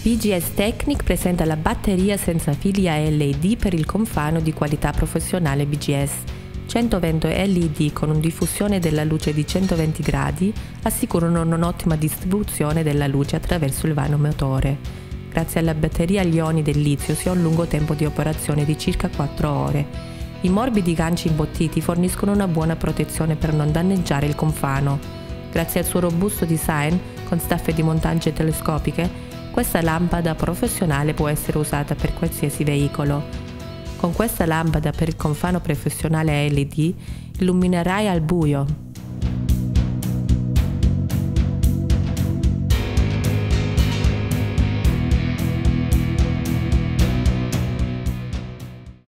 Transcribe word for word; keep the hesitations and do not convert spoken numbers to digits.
B G S Technic presenta la batteria senza fili a L E D per il confano di qualità professionale B G S. centoventi L E D con una diffusione della luce di centoventi gradi assicurano un'ottima distribuzione della luce attraverso il vano motore. Grazie alla batteria agli ioni del litio si ha un lungo tempo di operazione di circa quattro ore. I morbidi ganci imbottiti forniscono una buona protezione per non danneggiare il confano. Grazie al suo robusto design, con staffe di montaggio telescopiche, questa lampada professionale può essere usata per qualsiasi veicolo. Con questa lampada per il confano professionale a L E D illuminerai al buio,